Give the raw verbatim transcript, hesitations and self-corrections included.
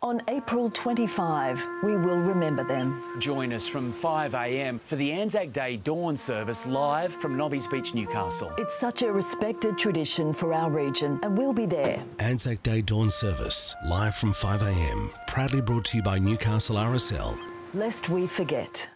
On April twenty-fifth, we will remember them. Join us from five a m for the Anzac Day Dawn service live from Nobby's Beach, Newcastle. It's such a respected tradition for our region, and we'll be there. Anzac Day Dawn service live from five a m, proudly brought to you by Newcastle R S L. Lest we forget.